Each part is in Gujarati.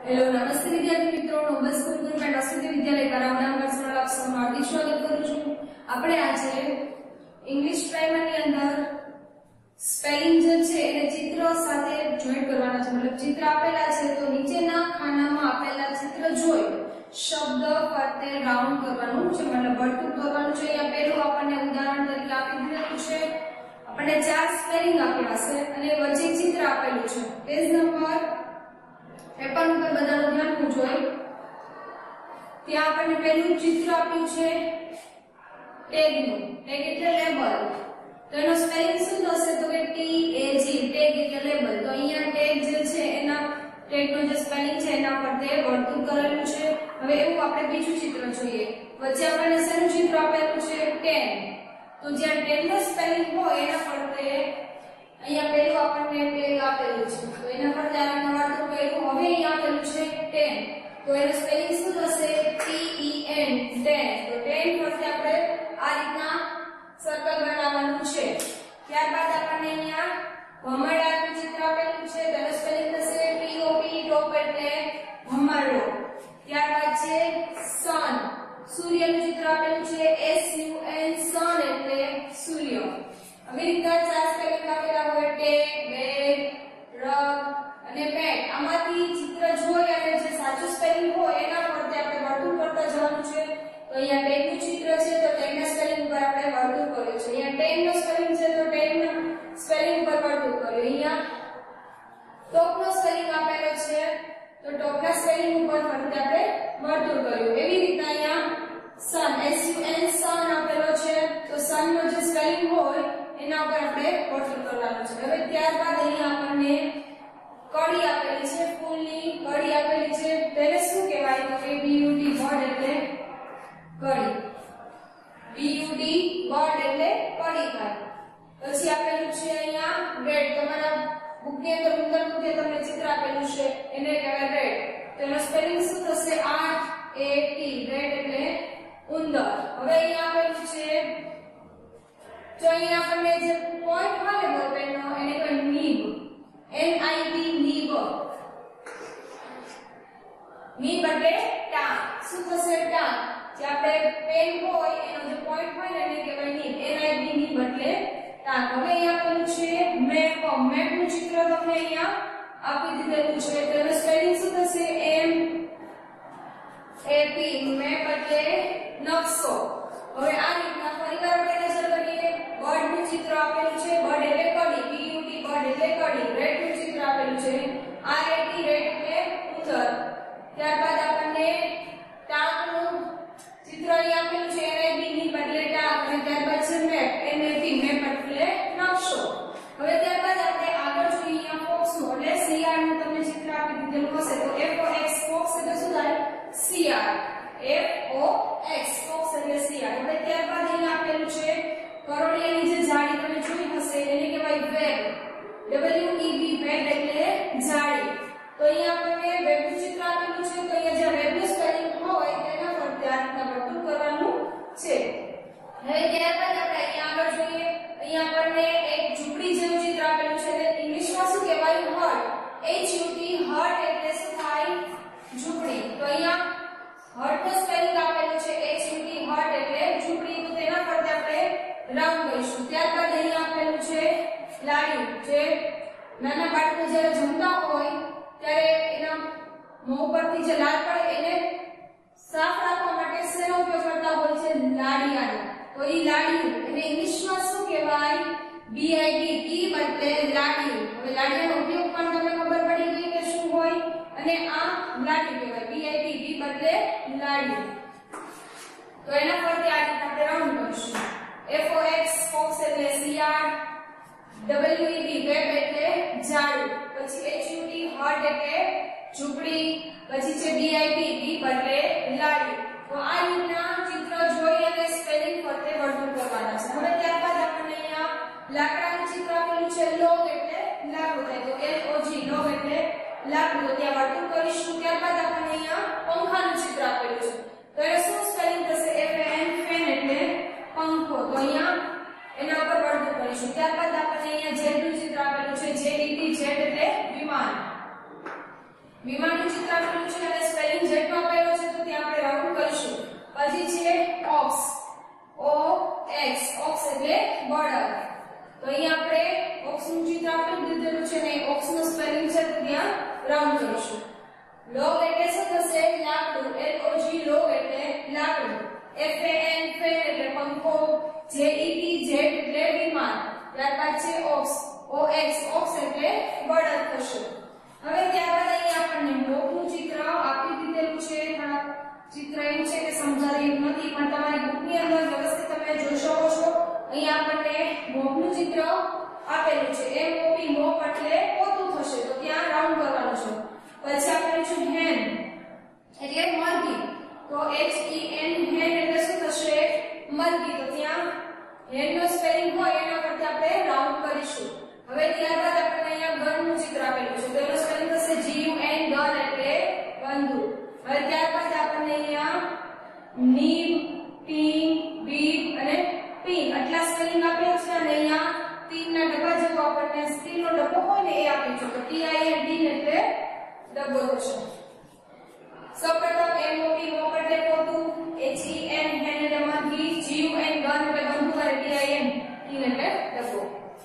हेलो नमस्ते विद्यार्थी मित्रों नोबल स्कूल गवर्नमेंट वसंती विद्यालय करावना वर्षમાં આપ સૌનું હાર્દિક સ્વાગત કરું છું। આપણે આજે ઇંગ્લિશ પ્રાઇમરની અંદર સ્પેલિંગ જે છે એને ચિત્ર સાથે જોઈન્ટ કરવાના છે। મતલબ ચિત્ર આપેલા છે તો નીચેના ખાનામાં આપેલા ચિત્ર જોઈ શબ્દ ફરતે રાઉન્ડ કરવાનું છે, મતલબ વર્તુળ દોરવાનું છે। અહીંયા પહેલું આપણને ઉદાહરણ તરીકે આપી દીધું છે, આપણને 4 સ્પેલિંગ આપ્યા છે અને વચ્ચે ચિત્ર આપેલું છે। પેજ નંબર 53 ઉપર બધાનું ધ્યાન આપવું જોઈએ। ત્યાં આપણને પહેલું ચિત્ર આપ્યું છે ટેગનું, ટેગ એટલે લેબલ, તો એનો સ્પેલિંગ શું થશે તો કે T A G, ટેગ એટલે લેબલ। તો અહીંયા ટેગ જે છે એના ટેગનો જે સ્પેલિંગ છે એના ફરતે વર્તુળ કરેલું છે। હવે એવું આપણે બીજું ચિત્ર જોઈએ, વચ્ચે આપણને શેનું ચિત્ર આપેલું છે 10, તો જ્યાં 10 નો સ્પેલિંગ હોય એના ફરતે અહીંયા પહેલું આપણને ટેગ આપેલું છે તો એના ફરતે આપણે વર્તુળ કર્યું। હવે અહીંયા આપેલું છે 10, તો એનું સ્પેલિંગ શું થશે T E N, 10, તો 10 ફરતે આપણે આ રીતના સર્કલ બનાવવાનું છે। ત્યારબાદ આપણને અહીંયા ભમરડાનું ચિત્ર આપેલું છે, તેનું સ્પેલિંગ થશે T O P, ટોપ એટલે ભમરડો। ત્યારબાદ છે સન, સૂર્યનું ચિત્ર આપેલું છે S U N, સન એટલે સૂર્ય। આવી રીતના 4 સ્પેલિંગ આપેલા હોય ટેગ, બેગ, રગ અને બેટ, આમાંથી ચિત્ર જોઈ અને જે સાચું સ્પેલિંગ હોય એના ફરતે આપણે વર્તુળ કરતા જવાનું છે। તો અહીંયા ટેગનું ચિત્ર છે તો ટેગના સ્પેલિંગ ઉપર આપણે વર્તુળ કર્યું છે। અહીંયા ટેગનો સ્પેલિંગ છે તો ટેગના સ્પેલિંગ ઉપર વર્તુળ કર્યું। અહીંયા ટોપનો સ્પેલિંગ આપેલો છે તો ટોપના સ્પેલિંગ ઉપર ફરતે આપણે વર્તુળ કર્યું। એવી રીતના અહીંયા સન, S U N, સન આપેલો છે તો સનનો જે સ્પેલિંગ હોય એના ઉપર આપણે વર્તુળ કરવાનું છે। હવે ત્યારબાદ અહીંયા આપણને કડી આપેલી છે, ફૂલની કડી આપેલી છે, તેને શું કહેવાય તો કે BUD, બર્ડ એટલે કડી, BUD બર્ડ એટલે કડી થાય। પછી આપેલું છે અહીંયા રેડ, તમારા બુકની અંદર ઉંદરનું જે તમને ચિત્ર આપેલું છે એને કહેવાય રેડ, તેનો સ્પેલિંગ શું થશે RAT, રેડ એટલે ઉંદર। હવે અહીંયા આપેલું છે તો અહીંયા આપણને જે પોઈન્ટ હોય ને બોલપેનનો એને કહેવાય નીબ, NIB, નીબ, નીબ એટલે ટાંક, શું થશે ટાંક, જે આપણે પેન હોય એનો જે પોઈન્ટ હોય ને એને કહેવાય નીબ, NIB, નીબ એટલે ટાંક। હવે અહીંયા આપેલું છે મેપ, મેપનું ચિત્ર તમને અહીંયા આપી દીધેલું છે, તેનો સ્પેલિંગ શું થશે MAP, મેપ એટલે નકશો। હવે આ રીતના ફરીવાર આપણે નજર કરીએ, બર્ડનું ચિત્ર આપેલું છે, બર્ડ એટલે કડી, BUD બર્ડ એટલે કડી, રેડનું ચિત્ર આપેલું છે RAT, રેડ એટલે ઉંદર। ત્યારબાદ આપણને ટાંકનું ચિત્ર અહીં આપેલું છે NIB, નીબ એટલે ટાંક, અને ત્યારબાદ છે મેપ, MAP, મેપ એટલે નકશો। હવે ત્યારબાદ આપણે આગળ જોઈએ અહીંયા ફોક્સનું, એટલે શિયાળનું તમને ચિત્ર આપી દીધેલું હશે તો FOX, ફોક્સ એટલે શું થાય શિયાળ, FOX, ફોક્સ એટલે શિયાળ। હવે ત્યારબાદ અહીંયા આપેલું છે કરોળિયાની જે જાળી તમે જોઈ હશે એને કહેવાય વેબ, WEB, વેબ એટલે જાળી। તો અહીંયા આપણને વેબનું ચિત્ર આપેલું છે તો અહીંયા જે વેબનું સ્પેલિંગ હોય તેના ફરતે આ રીતના વર્તુળ કરવાનું છે। હવે ત્યારબાદ આપણે અહીંયા આગળ જોઈએ, અહીંયા આપણને એક ઝૂંપડી જેવું ચિત્ર આપેલું છે એટલે ઇંગ્લિશમાં શું કહેવાય હટ, HUT, હટ એટલે શું થાય ઝૂંપડી। તો અહીંયા હટનો સ્પેલિંગ આપેલું છે HUT, હટ એટલે ઝૂંપડી, તો તેના ફરતે આપણે રાઉન્ડ કરીશું। ત્યારબાદ અહીંયા આપેલું છે લાડ્યું, જે નાના બાળકો જ્યારે જમતા હોય ત્યારે એના મોં પરથી જે લાળ પડે એને સાફ રાખવા માટે શેનો ઉપયોગ કરતા હોય છે લાડિયાનો, તો એ લાડિયું એને ઇંગ્લિશમાં શું કહેવાય BID, ટી એટલે લાડિયું। હવે લાડિયાનો ઉપયોગ પણ તમને ખબર પડી ગઈ કે શું હોય, અને આ લાડિયું કહેવાય BID, ટી એટલે લાડિયું। તો એના પરથી આ રીતે આપણે રાઉન્ડ કરીશું। FOX, ફોક્સ એટલે શિયાળ, WEB, વેબ એટલે ઝાડુ, પછી HUT, હટ એટલે ઝૂંપડી, પછી છે BID, દીપ એટલે લાડી। તો આ રીતના ચિત્ર જોઈ અને સ્પેલિંગ ફરતે વર્તુળ કરવાના છે। હવે ત્યારબાદ આપણને અહીંયા લાકડાનું ચિત્ર આપેલું છે, લોગ એટલે લાકડું થાય તો LOG, લોગ એટલે લાકડું, તો ત્યાં વર્તુળ કરીશું। ત્યારબાદ આપણને અહીંયા પંખાનું ચિત્ર આપેલું છે તો એને શું સ્પેલિંગ થશે FAN, ફેન એટલે પંખો, તો અહીંયા એના ઉપર વર્તુળ કરીશું। ત્યારબાદ આપણને અહીંયા જેટનું ચિત્ર આપેલું છે JET, જેટ એટલે વિમાન, વિમાનનું ચિત્ર આપેલું કીધેલું છે ને ઓક્સ નું સ્પેલિંગ છે તો ત્યાં રાઉન્ડ કરીશું. લોગ એટલે શું થશે? લાકડું. LOG લોગ એટલે લાકડું. FAN ફેન એટલે પંખો. JET જેટ એટલે વિમાન. ત્યારબાદ છે ઓક્સ. OX ઓક્સ એટલે બળદ થશે. હવે ત્યારબાદ અહીં આપણને મોકનું ચિત્ર આપી દીધેલું છે. ચિત્ર એમ છે કે સમજાવી નથી પણ તમારી બુકની અંદર વ્યવસ્થિત તમે જોઈ શકો છો. અહીં આપણને મોકનું ચિત્ર આપેલું છે. MOP મોપ એટલે પોતું થશે તો ત્યાં રાઉન્ડ કરવાનું છે. પછી આપણે છે હેન એટલે મરઘી તો HEN હેન એટલે શું થશે? મરઘી તો ત્યાં હેન નો સ્પેલિંગ હોય એના પરથી આપણે રાઉન્ડ કરીશું. હવે ત્યારબાદ આપણને અહીંયા ગન નું ચિત્ર આપેલું છે તો એનો સ્પેલિંગ થશે GUN ગન એટલે બંદૂક. હવે ત્યારબાદ આપણને અહીંયા નીમ ટીમ બીટ અને પિન આટલા સ્પેલિંગ આપ્યા છે અને અહીંયા તીન ના ડબ્બા જેવો આપણને સ્ટીલ નો ડબ્બો હોય ને એ આપ્યું છે તો TIN ટીન એટલે ડબ્બો થશે. સૌપ્રથમ MOP મોપ એટલે પોતું. HEN હેન એટલે મરઘી. GUN ગન એટલે બંદૂક અને TIN ટીન એટલે ડબ્બો.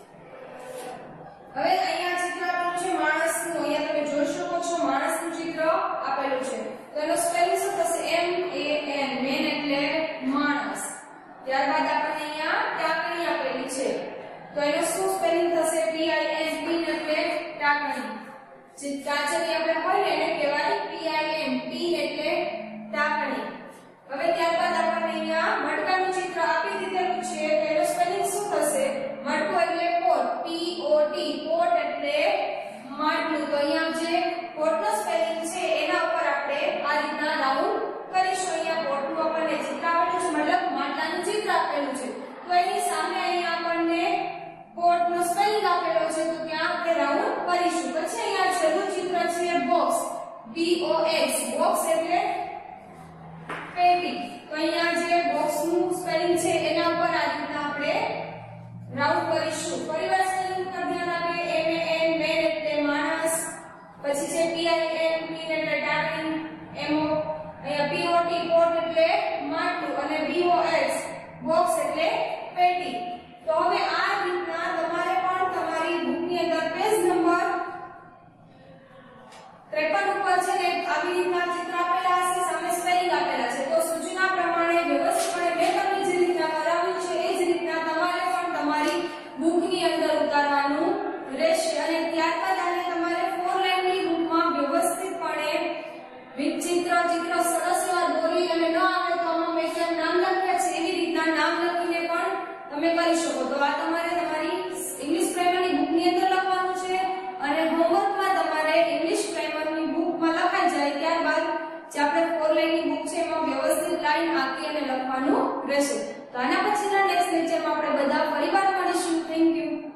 હવે અહીંયા ચિત્ર આપેલું છે માણસનું. અહીંયા તમે જોઈ શકો છો માણસનું ચિત્ર આપેલું છે તો એનો સ્પેલિંગ શું થશે? MAN મેન એટલે માણસ. ત્યારબાદ આપણને અહીંયા ટાકણી આપેલી છે તો એનો શું સ્પેલિંગ થશે? TIN ટીન એટલે ટાકણી. જે કાચરી આપણે હોય ને એને કહેવાય PIN ટીન એટલે ટાકણી. હવે ત્યારબાદ આપણને અહીંયા મટકાનું ચિત્ર આપી દીધેલું છે તો એનો સ્પેલિંગ શું થશે? મટકું એટલે પોટ. POT પોટ એટલે માટલું. તો અહીંયા જે પોટનો સ્પેલિંગ છે એના ઉપર આપણે આ રીતના રાઉન્ડ કરીશું. અહીંયા પોટનું આપણને ચિત્ર આપેલું છે મતલબ માટલાનું ચિત્ર આપેલું છે તો એની સામે અહીંયા આપણને પોટનો સ્પેલિંગ આપેલો છે તો ત્યાં આપણે રાઉન્ડ કરીશું. પછી અહીંયા છેલ્લું ચિત્ર છે બોક્સ. BOX બોક્સ એટલે પેટી. તો અહીંયા જે બોક્સનું સ્પેલિંગ છે એના ઉપર આ રીતના આપણે રાઉન્ડ કરીશું. ફરીવાર સ્પેલિંગ પર ધ્યાન આપીએ. MAN મેન એટલે માણસ. પછી છે TIN ટીન એટલે ટાકણી. MO અહીંયા POT પોટ એટલે માટલું અને BOX બોક્સ એટલે પેટી. તો હવે આ રીતના તમારે પણ તમારી બુકની અંદર પેજ નંબર 53 ઉપર છે ને આવી રીતના ચિત્ર આપેલા હશે, સામે સ્પેલિંગ આપેલા છે. તો સૂચના પ્રમાણે વ્યવસ્થિતપણે મેં તમને જે રીતના કરાવ્યું છે એ જ રીતના તમારે પણ તમારી બુકની અંદર ઉતારવાનું રહેશે. અને ત્યારબાદ આને તમારે 4 લાઇનની બુકમાં વ્યવસ્થિતપણે ચિત્ર સરસ એવા દોરી અને ન આવે તો આમાં મેં ક્યાં નામ લખ્યા છે એવી રીતના નામ લખીને પણ તમે કરી શકો. તો આ તમારે તમારી ઇંગ્લિશ પ્રાઇમરી બુકની અંદર લખવાનું છે અને હોમવર્કમાં તમારે ઇંગ્લિશ પ્રાઇમરી બુકમાં લખાઈ જાય ત્યારબાદ જે આપણે 4 લાઇનની બુક છે એમાં વ્યવસ્થિત લાઈન આંકી અને લખવાનું રહેશે. તો આના પછીના નેક્સ્ટ લેક્ચરમાં આપણે બધા ફરીવાર મળીશું. Thank you.